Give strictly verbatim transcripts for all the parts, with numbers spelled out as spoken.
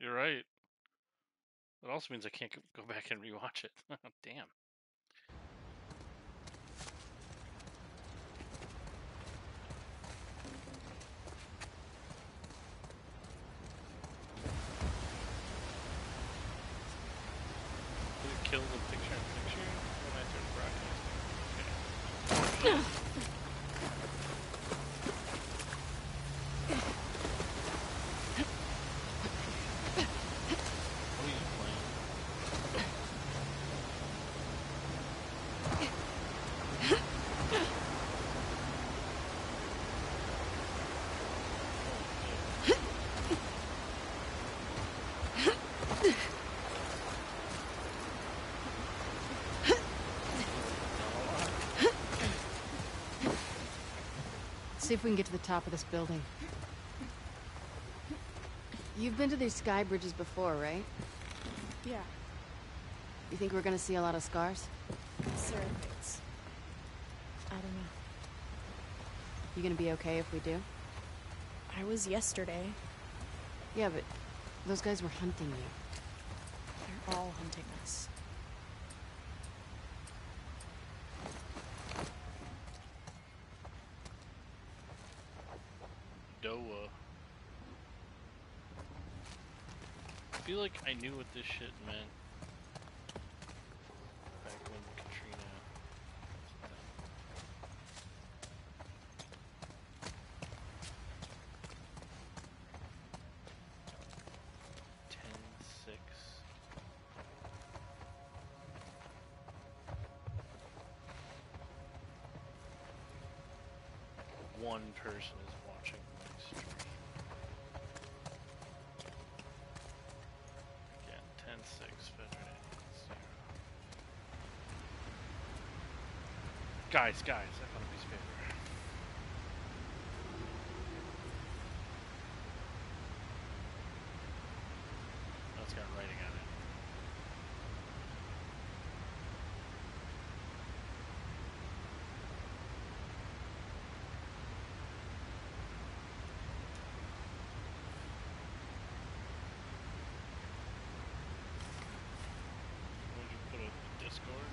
You're right. That also means I can't go back and rewatch it. Damn. Did it kill the picture in picture when I started broadcasting? Okay. What are you playing? See if we can get to the top of this building. You've been to these sky bridges before, right? Yeah, You think we're gonna see a lot of scars? surrogates. I don't know. You gonna be okay if we do? I was yesterday. Yeah, but those guys were hunting you. They're all hunting us. Doa. I feel like I knew what this shit meant back when Katrina. ten six. One person is watching my stream. Again, ten six, veteran zero. Guys, guys, I found a piece of paper. Oh, it's got writing on it. Would you put it in Discord?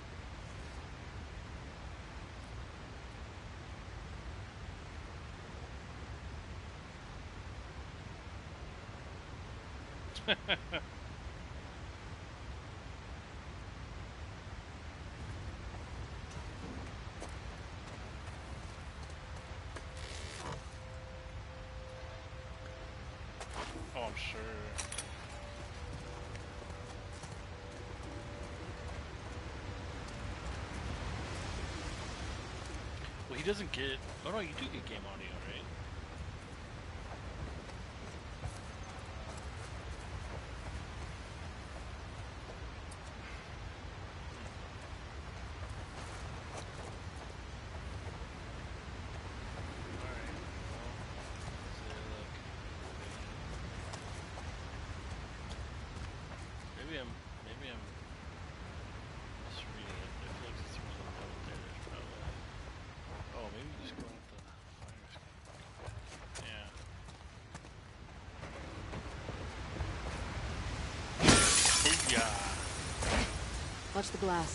Oh, I'm sure. Well, he doesn't get. Oh no, you do get game audio, right? Alright, well, so look. Maybe I'm, maybe I'm misreading it. I feel like it's there's a note there. There's probably. Oh, maybe just go with the fire escape. Yeah. Booyah! Watch the glass.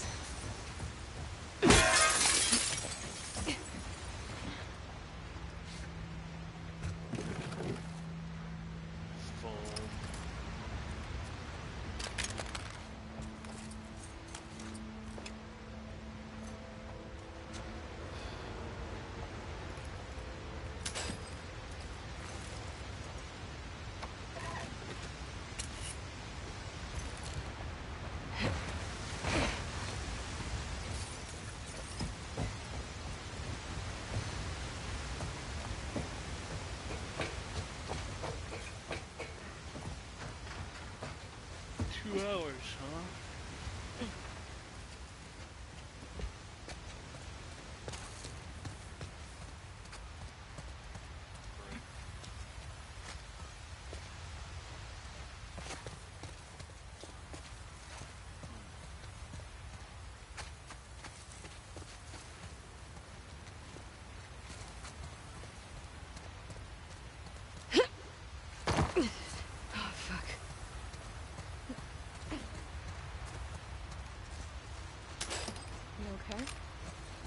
Full.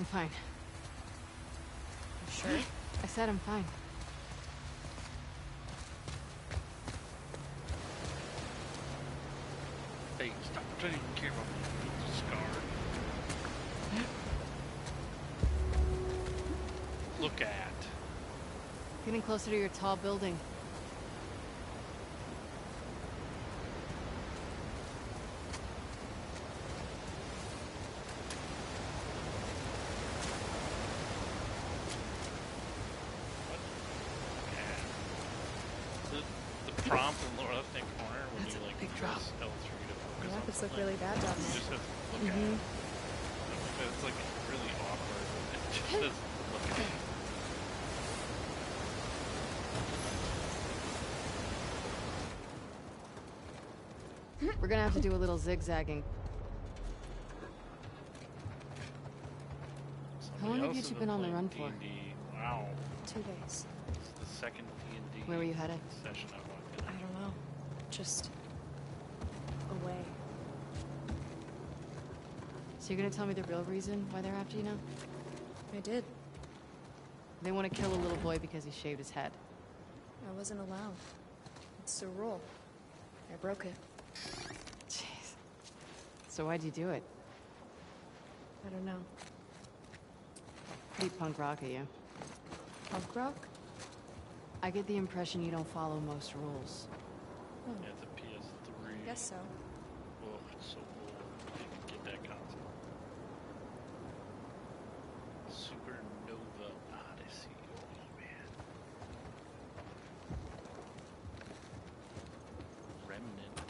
fine. You sure? I said I'm fine. Hey, stop trying to even care about me. I'm scarred. Look at. Getting closer to your tall building. The, the prompt in the lower left hand corner when That's you a like big press drop. L three to focus The on graphics look something, really bad down you there. just have to look Mhm. at it. It's like really awkward. It just says look at it. We're gonna have to do a little zigzagging. How long have you two been on the run for? D and D. Wow. Two days. It's the second D and D Where were you headed? session I've walked in. I don't know. Just away. So you're gonna tell me the real reason why they're after you now? I did. They want to kill a little boy because he shaved his head. I wasn't allowed. It's a rule. I broke it. Jeez. So why'd you do it? I don't know. Pretty punk rock of you. Punk rock? I get the impression you don't follow most rules. Oh, Yeah, it's a P S three. I guess so. Oh, it's so old. I didn't get that console. Supernova Odyssey. Oh, man. Remnant.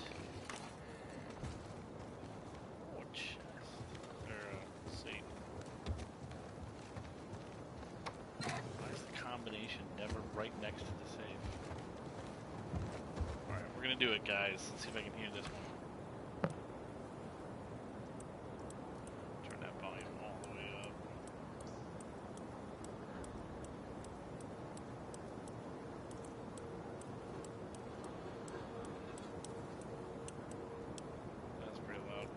Oh, chest. Or, uh, Satan. Why is the combination never right next to the safe? Alright, we're gonna do it, guys. Let's see if I can hear this one. Turn that volume all the way up. That's pretty loud.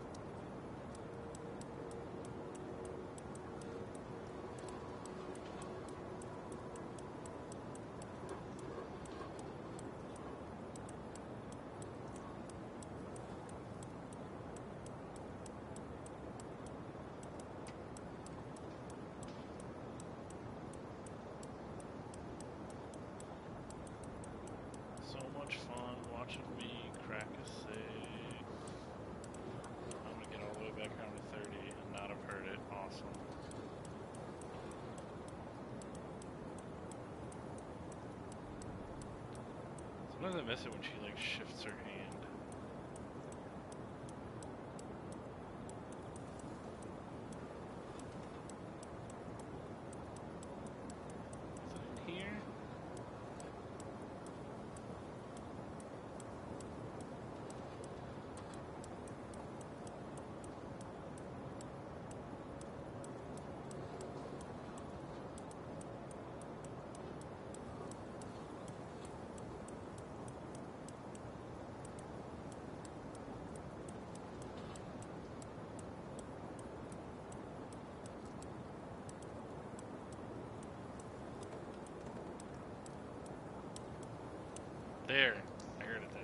So much fun watching me crack a save. I'm gonna get all the way back around to thirty and not have heard it. Awesome. Sometimes I miss it when she like shifts her hand. Is it in here? There. I heard it that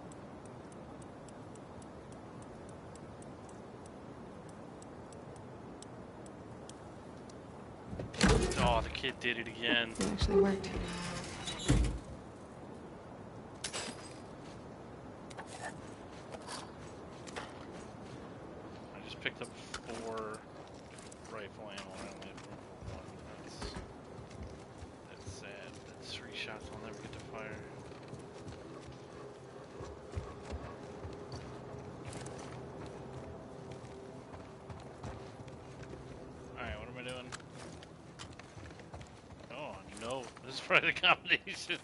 time. Oh, the kid did it again. It actually worked. I just picked up four rifle ammo and I only have room for one. That's, that's sad. That's three shots I'll never get to fire. Alright, what am I doing? Oh, no. This is probably the combination.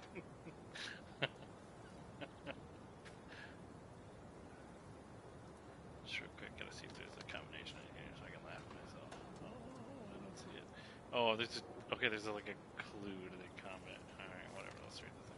Just real quick, gotta see if there's a combination in here so I can laugh at myself. Oh, I don't see it. Oh, there's just, okay, there's a, like a clue to the comment. Alright, whatever, let's read the thing.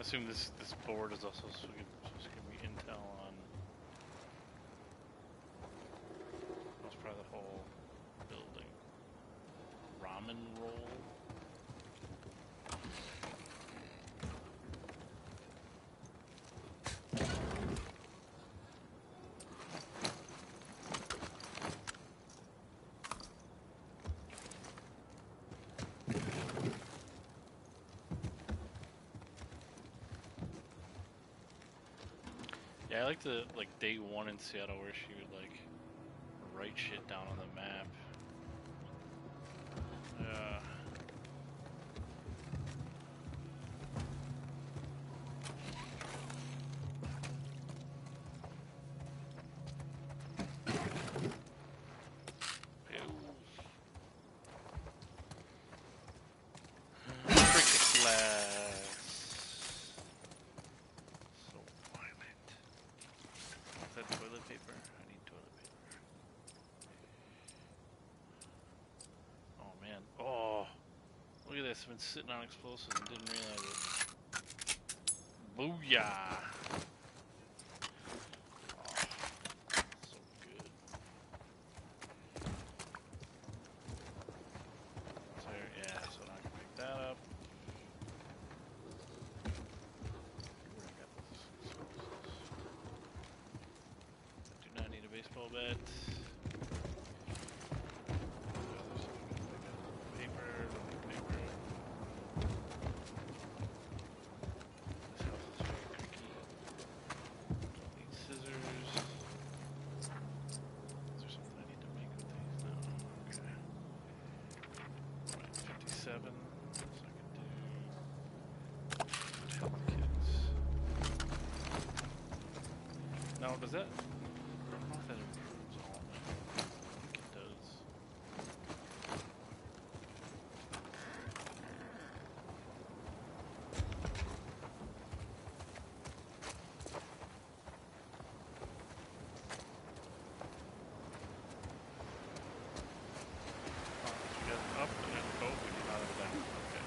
assume this this board is also supposed to give me intel on. That's probably the whole building. Ramen roll. Yeah, I like the like day one in Seattle where she would like write shit down on the map. Yeah. Cricket glass. So violent. Is that toilet paper? I need toilet paper. Oh man. Oh, look at this. I've been sitting on explosives and didn't realize it. Booyah! Oh, so good. So yeah, so now I can pick that up. Where I got this explosives. I do not need a baseball bat. Paper, paper. This house is very creaky. Don't need scissors. Is there something I need to make with these? No. Okay. Right, fifty-seven. So I can do health kits. Now, does that? I don't know if that improves all of it. I think it does. You got it up and then oh, we did not have it down. Okay.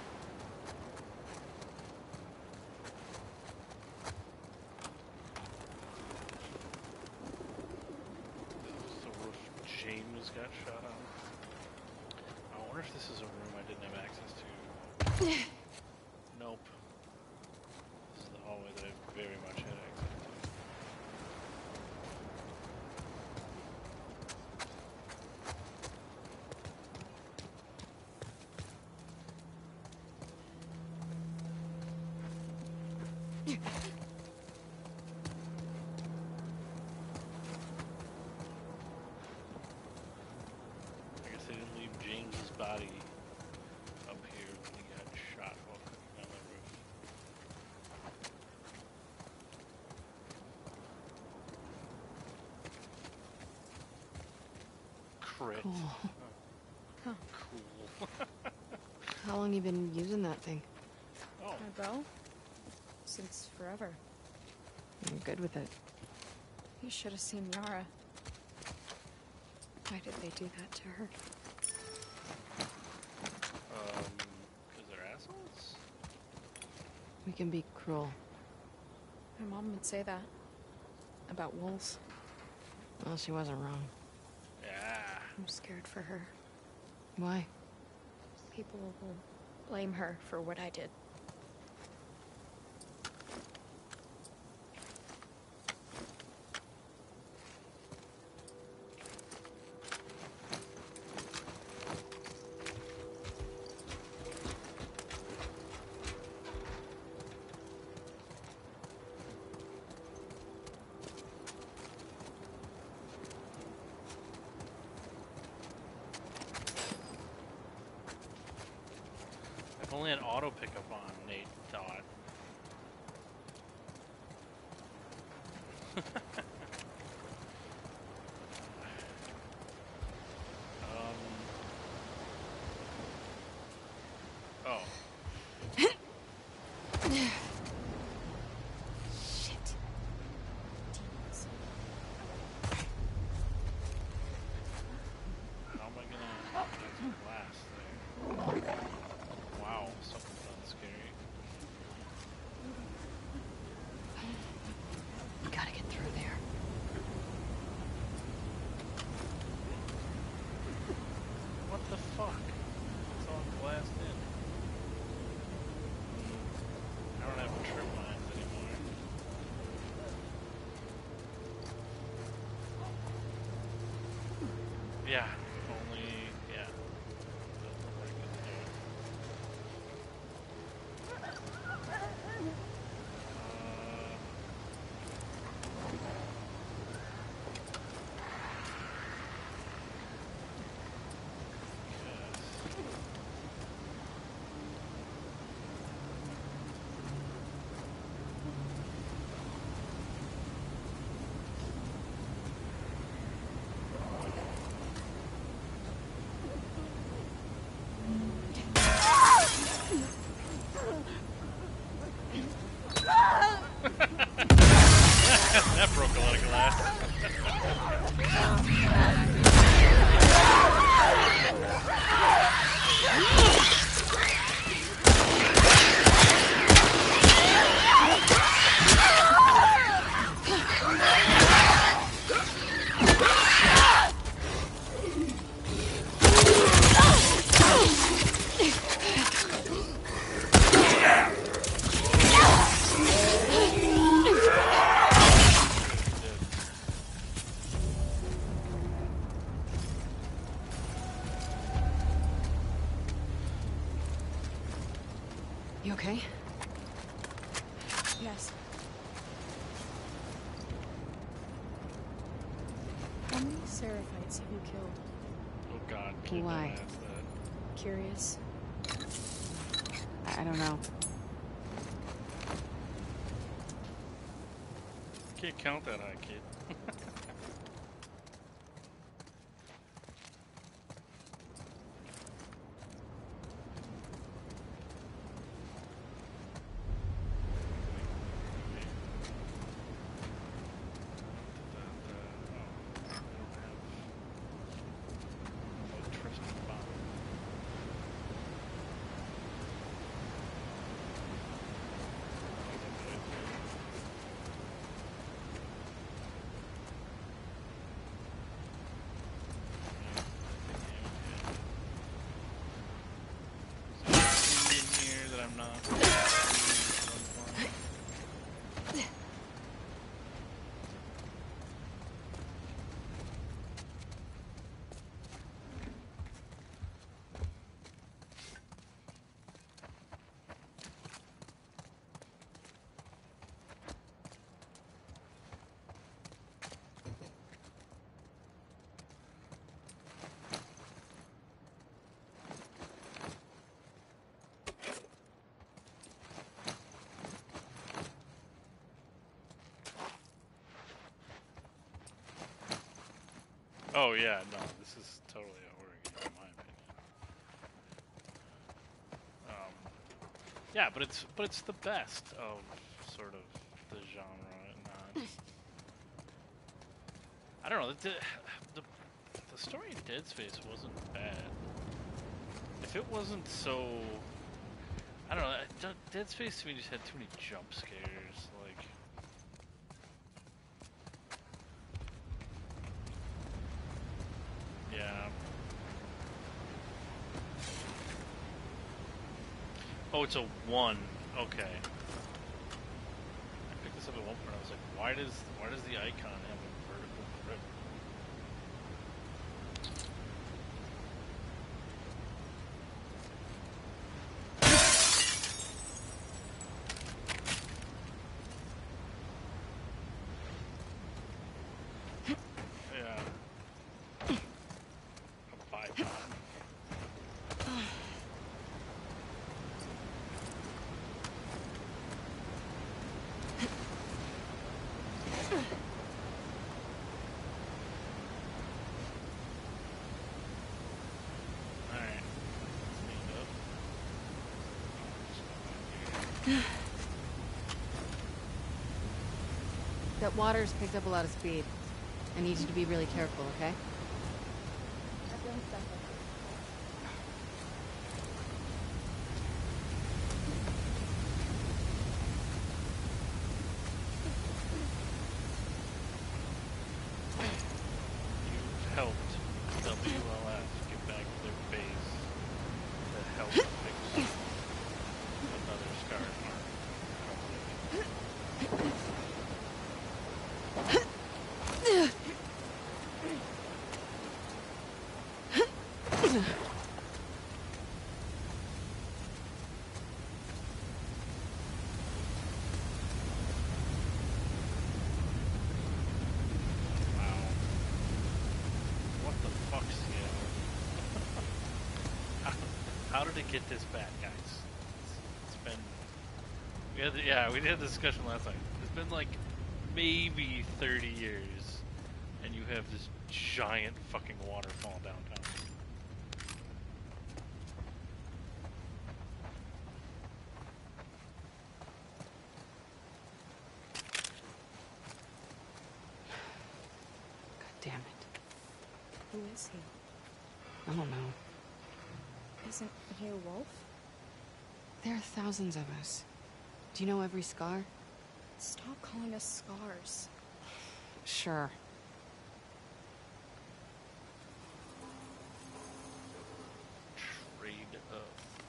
This is the roof James got shot on. I wonder if this is a room I didn't have access to. Nope. This is the hallway that I very much had access to. I guess they didn't leave James's body up here when he got shot while cooking on the roof. Crit. Cool. Huh. Cool. How long you been using that thing? Oh, My bow? Since forever. You're good with it. You should have seen Yara. Why did they do that to her? um, because they're assholes? We can be cruel. My mom would say that. About wolves. Well, she wasn't wrong. Yeah. I'm scared for her. Why? People will blame her for what I did. I've only had auto pickup on, Nate thought. um. Oh. Shit. Demons. How am I gonna get some glass there? Wow, something sounds scary. Yeah, only, yeah. Doesn't look like it's doing. Uh, yes. That broke a lot of glass. You okay? Yes. How many Seraphites have you killed? Oh god, kid, Why? don't ask that. Curious. I, I don't know. Can't count that high, kid. I'm not. Oh yeah, no, this is totally a horror game in my opinion. Um, yeah, but it's but it's the best of sort of the genre. Not, I don't know. The, the the story in Dead Space wasn't bad. If it wasn't so, I don't know. Dead Space to me just had too many jump scares. Like. Yeah. Oh, it's a one. Okay. I picked this up at one point. I was like, why does why does the icon have a vertical grip? Yeah. A bipod. Alright. Speed up. That water's picked up a lot of speed. I need you to be really careful, okay? I've done stuff like You've helped W L F get back to their base to help fix another scar mark. Wow. What the fuck, Seattle? how, how did it get this bad, guys? It's, it's been... We had the, yeah, we had this discussion last night. It's been like maybe thirty years, and you have this giant fucking waterfall downtown. God damn it. Who is he? I don't know. Isn't he a wolf? There are thousands of us. Do you know every scar? Stop calling us scars. Sure. Trade up.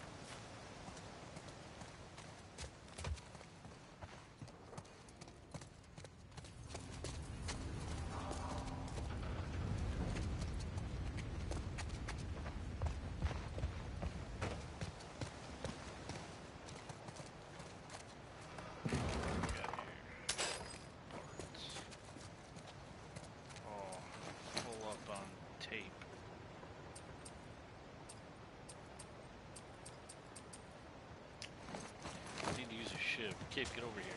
Kid, get over here.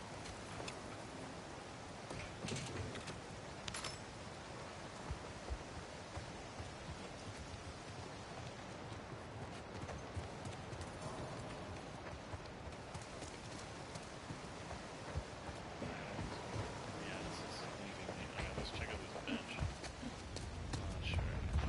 Yeah, this is leaving me. Alright, let's check out this bench. Not sure.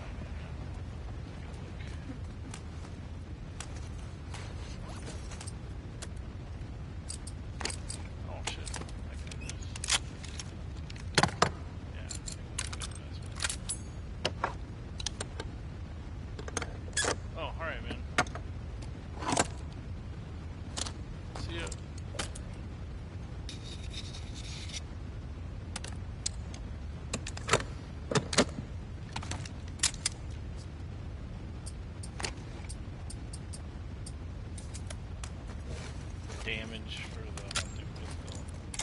Oh shit. I can do this. Yeah, I think that's good investment. Oh, alright, man. See ya. Damage for the hunting pistol.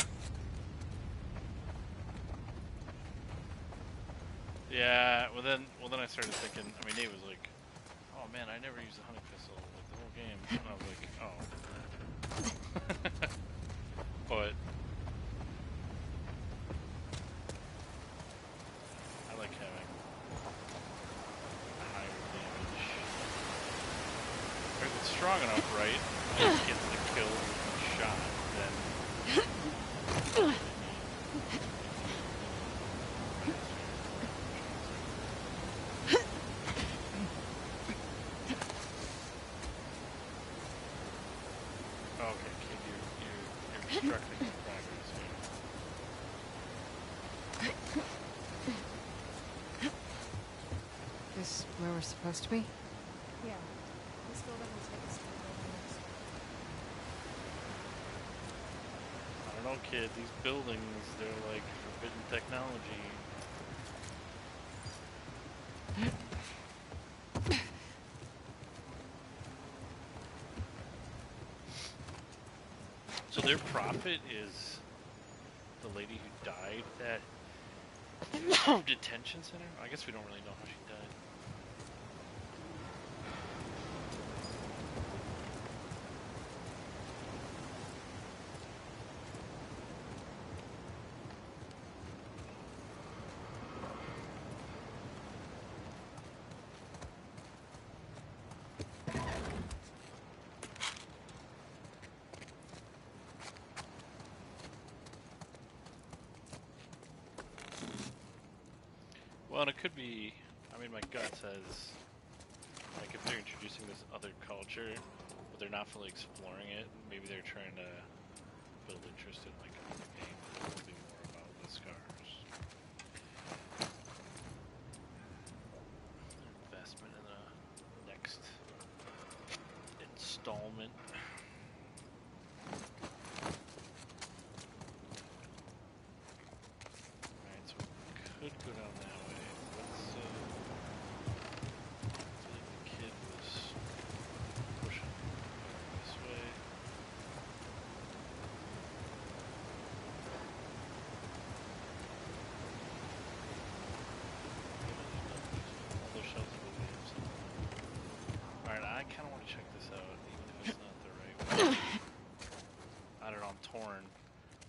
Yeah, well then, well then I started thinking. I mean, Nate was like, "Oh man, I never used the hunting pistol like the whole game," and I was like, "Oh." But I like having higher damage. If it's strong enough, right? I can get the kill with one shot. Then. Okay, kid, you're, you're, you're obstructing the progress here. This where we're supposed to be? Yeah. This building will take us to the buildings. I don't know, kid. These buildings, they're like forbidden technology. So their prophet is the lady who died at detention center? I guess we don't really know how she died. Well, and it could be, I mean, my gut says, like, if they're introducing this other culture, but they're not fully exploring it, maybe they're trying to build interest in, like, the game, a little bit more about the scars. Investment in the next installment. Alright, so we could go down that way. Let's, uh, let's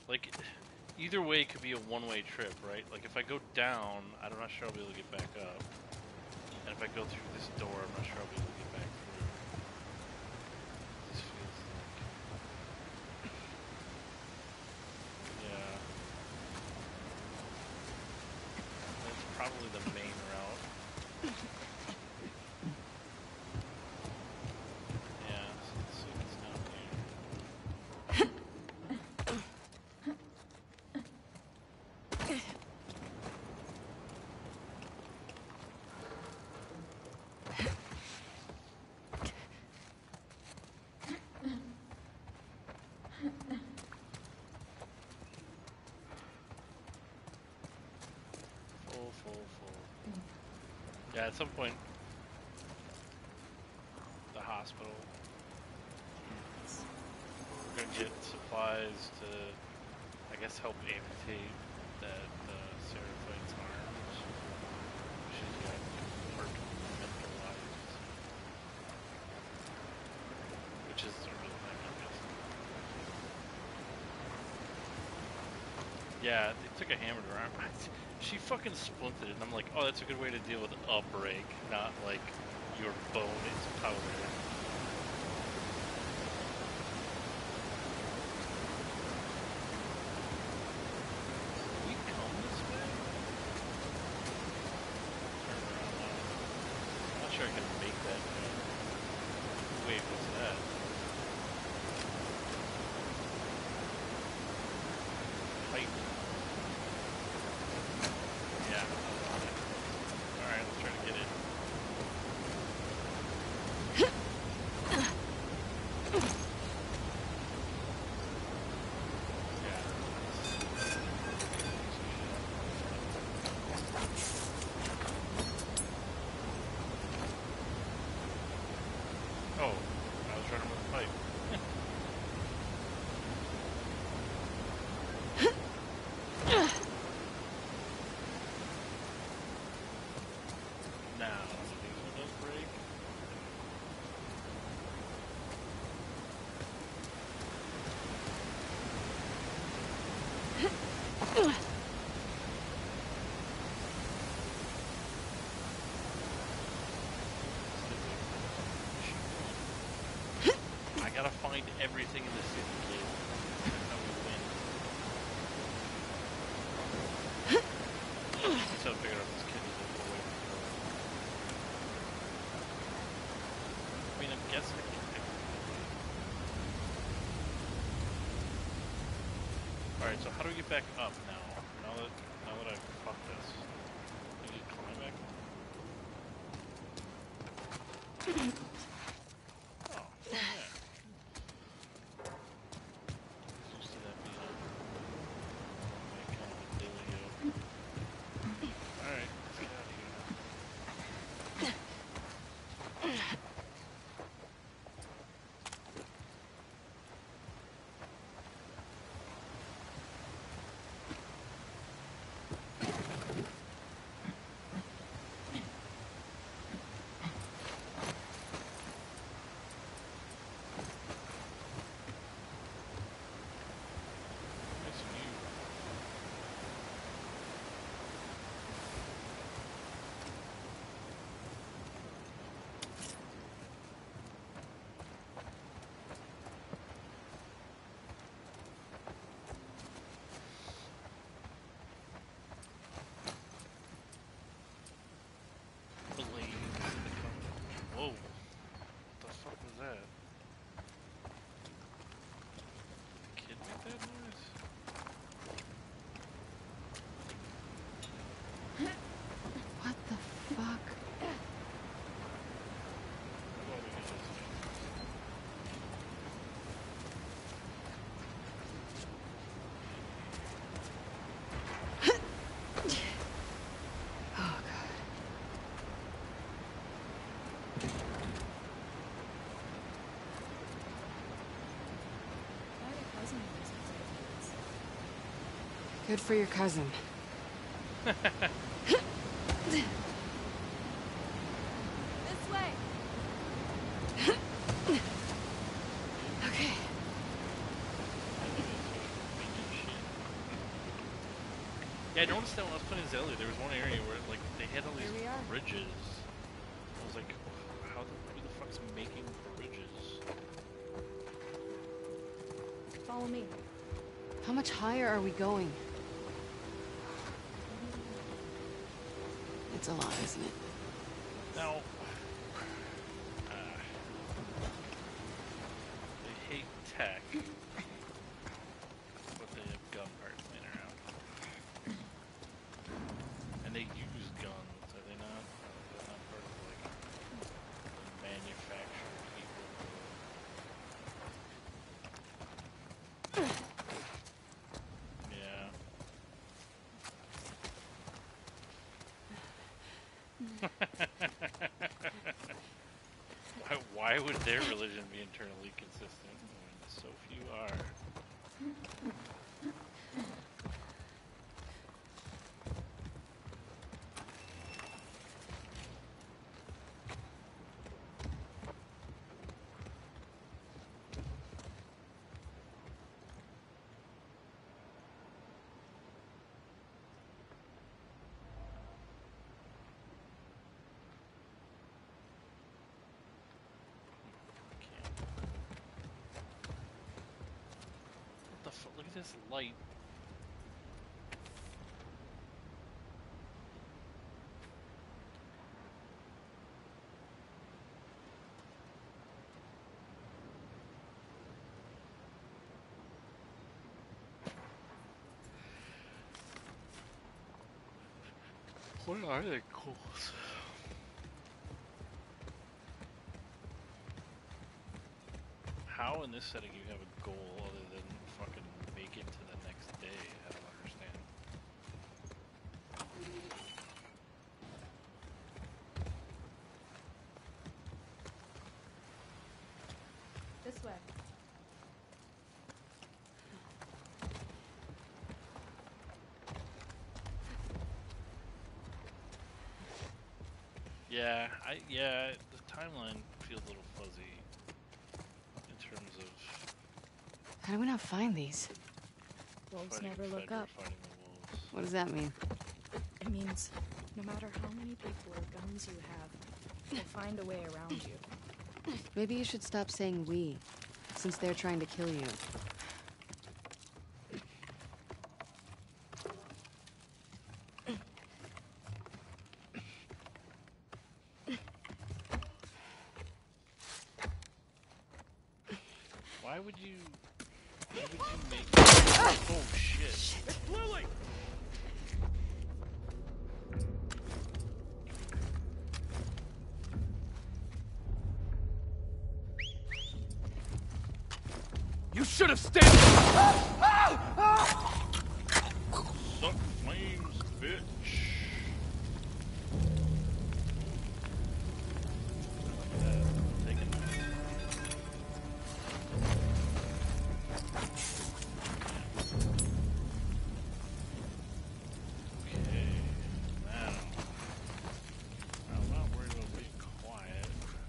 Like, either way could be a one-way trip, right? Like, if I go down, I'm not sure I'll be able to get back up. And if I go through this door, I'm not sure I'll be able to get back through. This feels like... Yeah. That's probably the main route. Yeah, so let's see what's down here. Full, full, full. Yeah, at some point, the hospital. We're gonna get supplies to, I guess, help amputate that uh, Seraphite's arms. She's got compartmentalized, which is a real thing, I guess. Yeah, they took a hammer to her arm. She fucking splinted it, and I'm like, oh, that's a good way to deal with a break, not like your bone is powder. We come this way? Turn around now. I'm not sure I can make that jump. Wait, what's that? Pipe. Yeah, I'm on it. Alright, let's try to get it. Oh, I was running with a pipe. Now, these one does break. I gotta find everything in the city, kid. That's how we win. So I figured out this kid is a little away from the door. I mean, I'm guessing it can pick up. Alright, so how do we get back up now? Now that now that I've fucked this. Can you climb back? Oh, yeah. Used to that being a like, kind of a dealio. Alright, let's get out of here now. Nice view. Blades. Whoa. What the fuck was that? Did the kid make that noise? What the fuck? Well, we can just- Oh, God. Why your cousin knows how to do this? Good for your cousin. This way! Okay. I know it's sort of minion shit. Yeah, I noticed that when I was playing Zelda, there was one area where like they had all Here these we are. bridges. I was like, how the, who the fuck's making bridges? Follow me. How much higher are we going? It's a lot, isn't it? Now, uh, they hate tech, but they have gun parts laying around. And they use guns, are they not? They're not part of, like, the manufactured people. Yeah. why, why would their religion be internally consistent when so few are? What the fuck? Look at this light. What are they goals? How in this setting you have a goal other than fucking make it to the next day? I don't understand. This way. Yeah, I yeah, the timeline feels a little fuzzy in terms of How do we not find these? Wolves fighting never look Fedra, up. fighting the wolves. What does that mean? It means no matter how many people or guns you have, they'll find a way around you. Maybe you should stop saying we, since they're trying to kill you. Why would you why would you make Oh shit. It's Lily! You should have stayed. Suck flames, bitch. Look at that. Taking that. Okay. Now. I'm not worried about being quiet.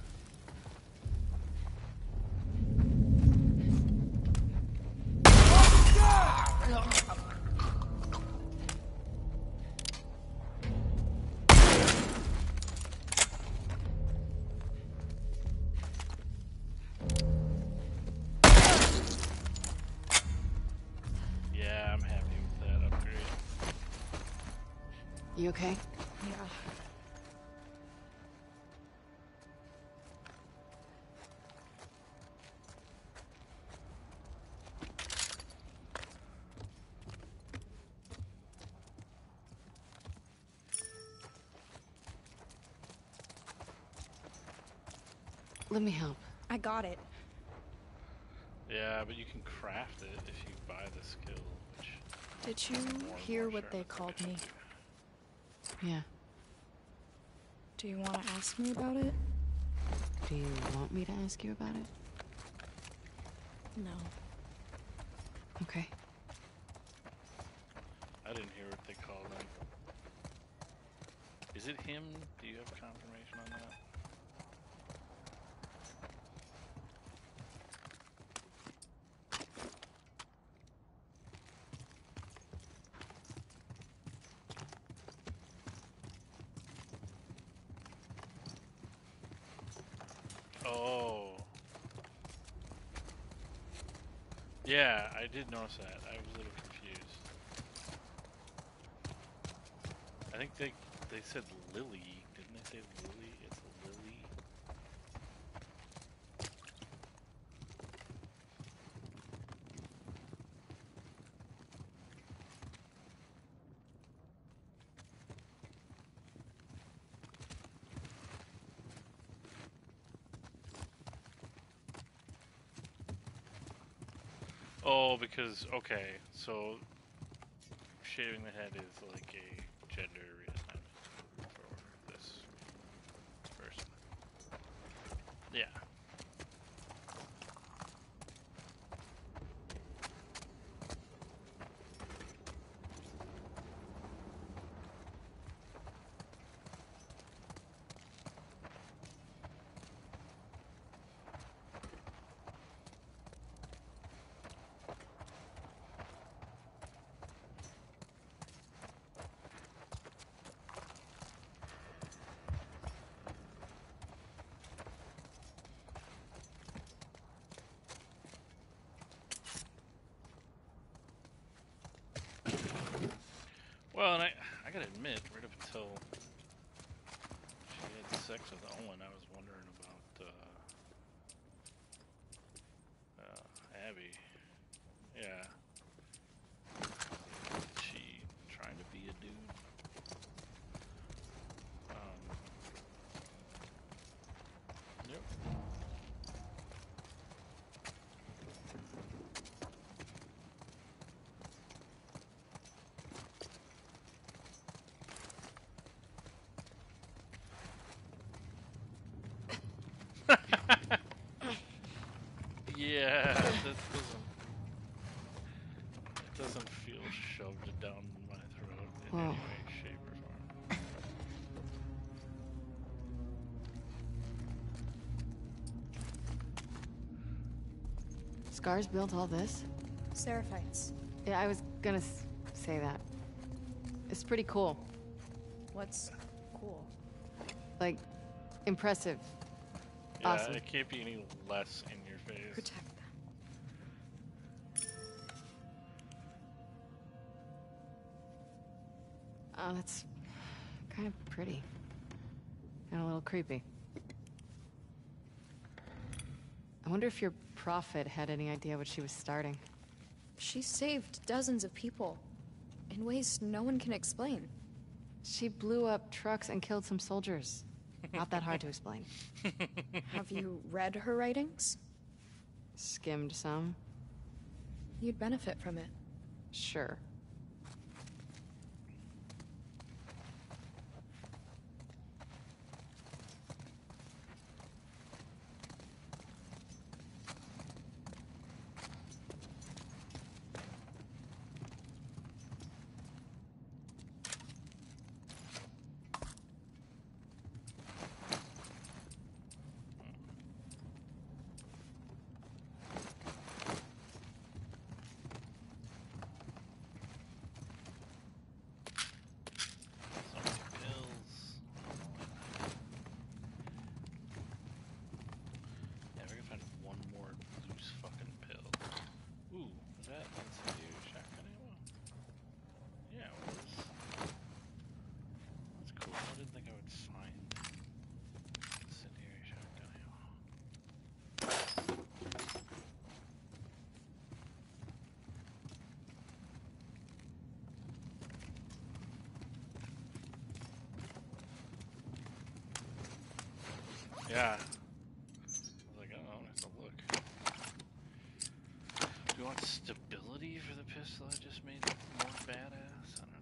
Yeah, I'm happy with that upgrade. You okay? Yeah. Let me help. I got it. Yeah, but you can craft it if you buy the skill, which Did you more and hear more what sure they that's called what I me? should do. Yeah. Do you want to ask me about it? Do you want me to ask you about it? No. Okay. I didn't hear what they called him. Is it him? Do you have confirmation on that? Oh. Yeah, I did notice that. I was a little confused. I think they they said Lily. Didn't they say Lily? It's a Lily. Oh, because, okay, so shaving the head is like a gender reassignment for this person. Yeah. Well, and I, I gotta admit, right up until she had sex with Owen, I was wondering about uh, uh, Abby. Yeah. Is she trying to be a dude? Um, yep. Yeah, that doesn't it doesn't feel shoved down my throat in Whoa. any way, shape, or form. Scars built all this? Seraphites. Yeah, I was gonna s say that. It's pretty cool. What's cool? Like, impressive. Yeah, Awesome. it can't be any less in your face. Protect them. Oh, that's kind of pretty. And a little creepy. I wonder if your prophet had any idea what she was starting. She saved dozens of people in ways no one can explain. She blew up trucks and killed some soldiers. Not that hard to explain. Have you read her writings? Skimmed some? You'd benefit from it. Sure. So many pills. Yeah, we're gonna find one more loose fucking pill. Ooh, is that incendiary shotgun ammo? Yeah, it was. That's cool. I didn't think I would find incendiary shotgun ammo. Yeah. I was like, oh, I have to look. Do you want stability for the pistol I just made more badass? I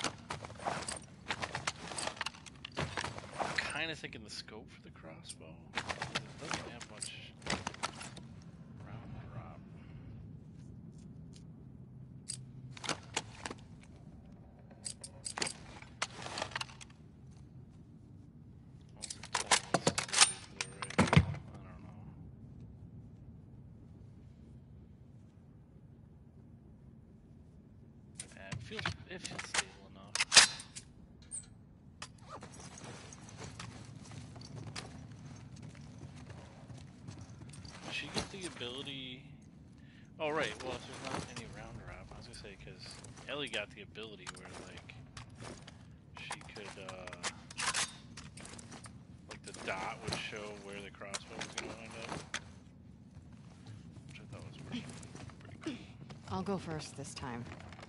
don't know. I'm kind of thinking the scope for the crossbow. It doesn't have much round drop. Also tell me what's stability for the rifle. I don't know. Yeah, it feels it feels stable enough. she get the ability? Oh right. Well, if there's not any round drop, I was gonna say because Ellie got the ability where like she could, uh, like the dot would show where the crossbow was gonna wind up, which I thought was pretty, pretty cool. I'll go first this time.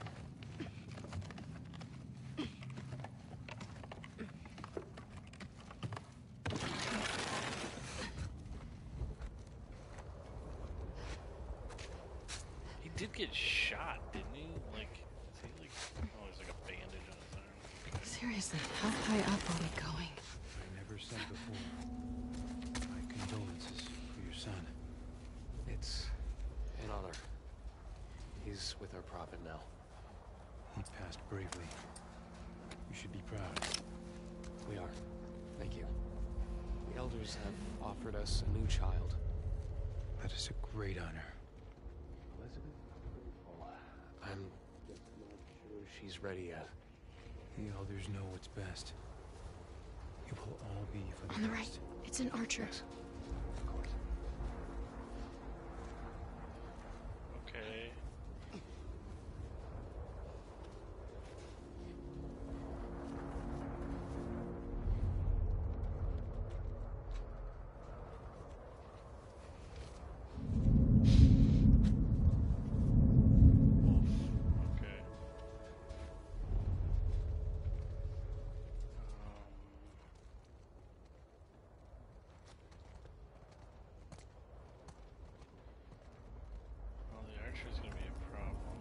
He did get shot, didn't he? Like, is he like? Oh, there's like a bandage on his arm. Okay. Seriously, how high up are we going? I never said before. My condolences for your son. It's an honor. He's with our prophet now. He passed bravely. You should be proud. We are. Thank you. The elders have offered us a new child. That is a great honor. Elizabeth? I'm not sure she's ready yet. The elders know what's best. It will all be for the On the best. right. It's an archer. Yes. Of course. Okay. Wolf. Okay. Um, well, the archer's gonna be a problem.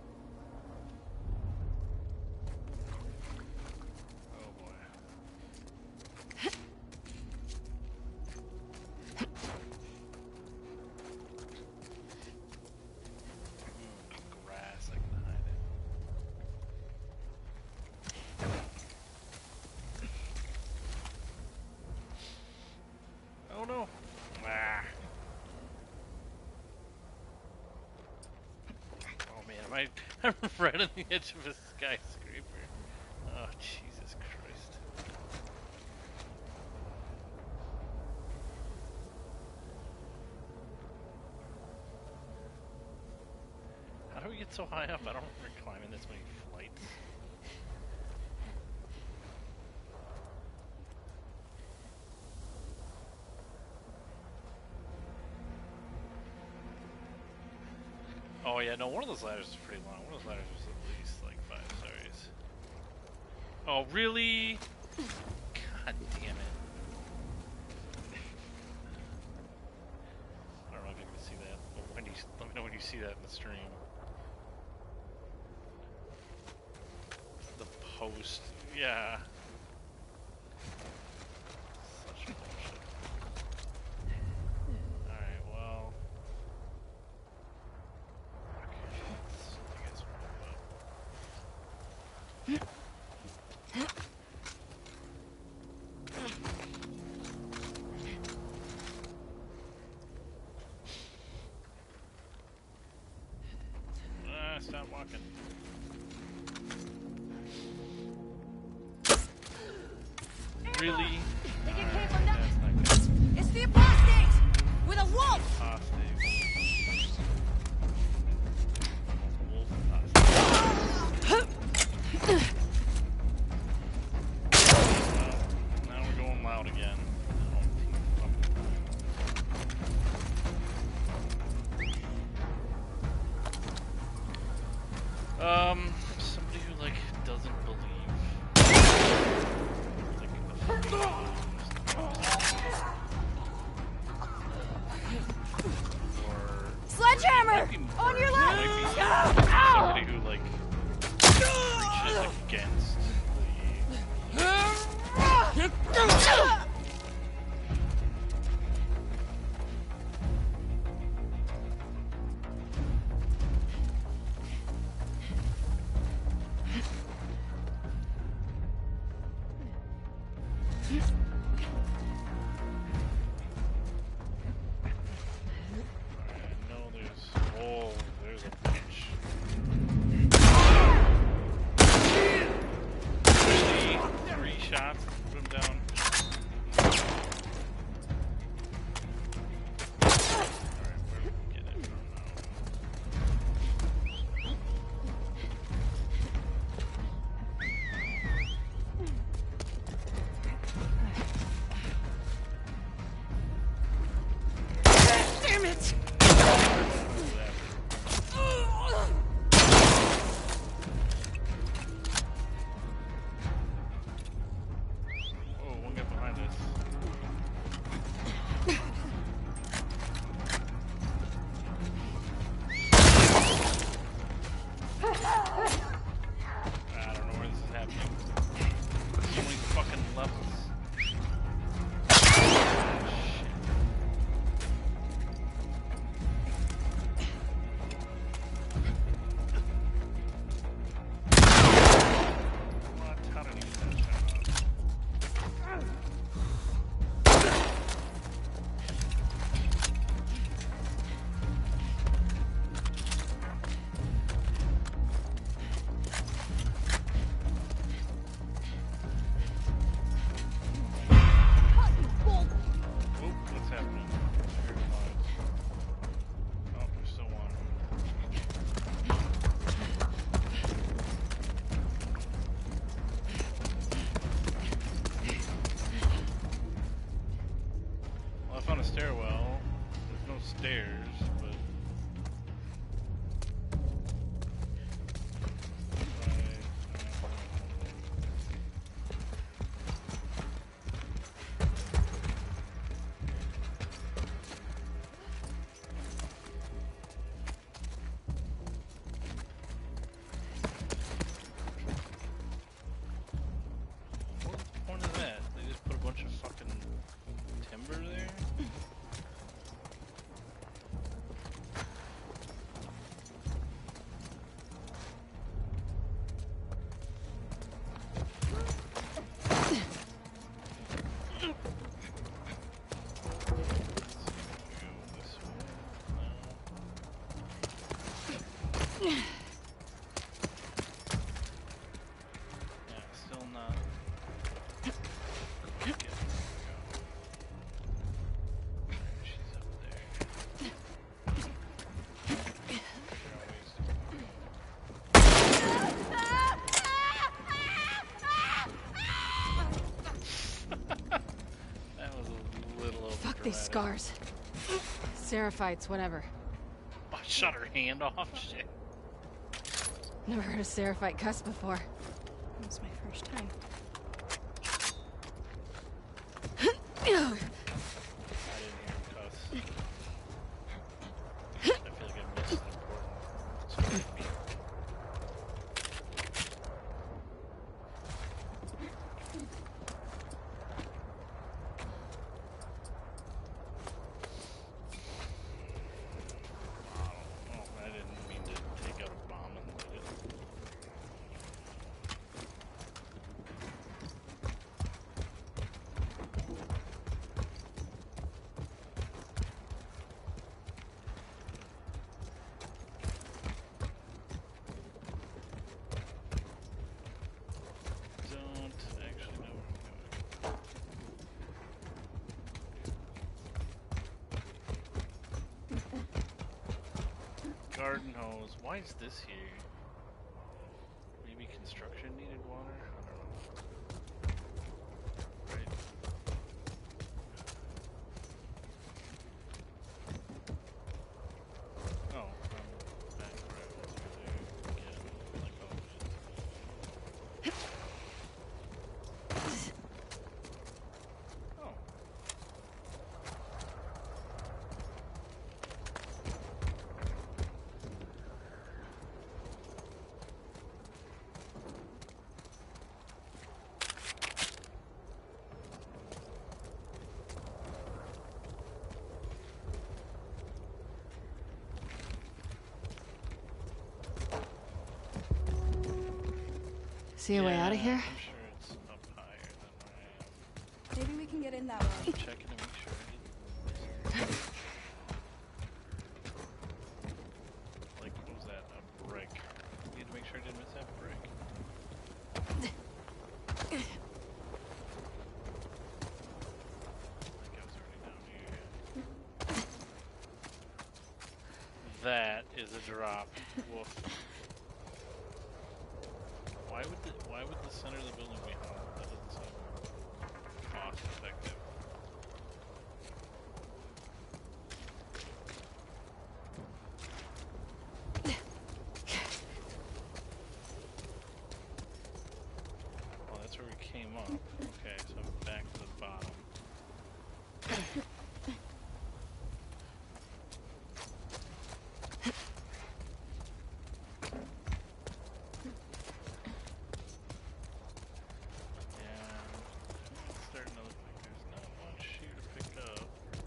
Oh boy. Hmm, grass, I can hide it. Oh no! Ah. Oh man, am I, I'm right on the edge of a skyscraper. Oh Jesus Christ. How do we get so high up? I don't remember climbing this many flights. Oh yeah, no, one of those ladders is pretty long. One of those ladders was at least like five stories. Oh really? God damn it. I don't know if you can see that, but when you, let me know when you see that in the stream. The post, yeah. Such bullshit. Alright, well. Okay, let's, I guess we'll move up. Ah, stop walking. Really? They get Alright, Caitlin down. that's not good. It's the apostates! With a wolf! Hostage. Wolf hostage. Well, now we're going loud again. Um, somebody who like doesn't believe. Like, or Sledgehammer! On your left! might be somebody who like preaches against the. I know there's. Oh, there's a bunch. Three, three shots. Put him down. the stairwell. There's no stairs, but. What's the point of that? They just put a bunch of fucking timber there? Yeah, still not. Get there we go. She's up there. That was a little over. Fuck these scars. Seraphites, whatever. I shot her hand off. Shit. Never heard a Seraphite cuss before. It was my first time. I didn't hear him cuss. I feel like I missed an important story beat. Oh, I didn't mean to take out a bomb and light it. Don't actually know where I'm going. Garden hose. Why is this here? Maybe construction needed water? I don't know. Right. Oh, I'm back where I was earlier. Again. Like, oh shit. Oh. See a way out of Yeah, here? I'm sure it's up higher than where I am. Maybe we can get in that way. I'm checking to make sure I didn't. Like, what was that? A brick. Need to make sure I didn't miss that brick. I think I was already down here. That is a drop. Woof. Why would the why would the center of the building be hot? That doesn't seem cost effective. Well, that's where we came up. Okay, so back to the bottom. Yeah, it's starting to look like there's not much here to pick up.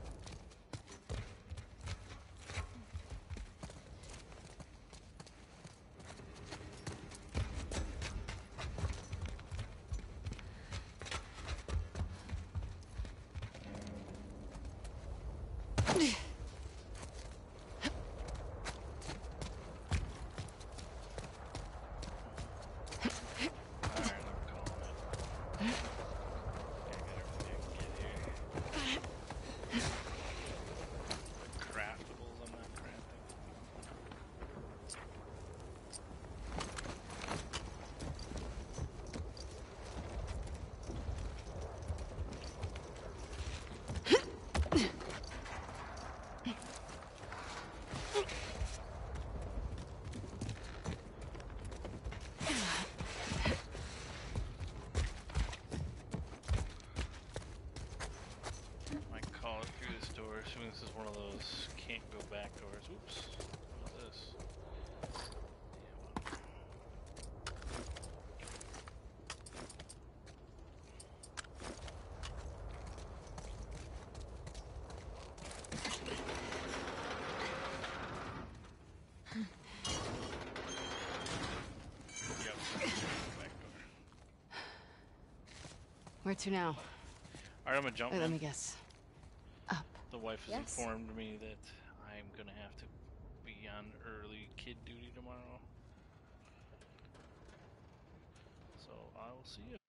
Alright, I'm calling it. Gotta get everything I can get here. Craftables, I'm not crafting. call it through this door. Assuming this is one of those can't go back doors. Oops. What is this? Yep. Back door. Where to now? Alright, I'm gonna jump Wait, let in. me guess. Up. The wife has Yes. informed me that I'm gonna have to be on early kid duty tomorrow. So I will see you.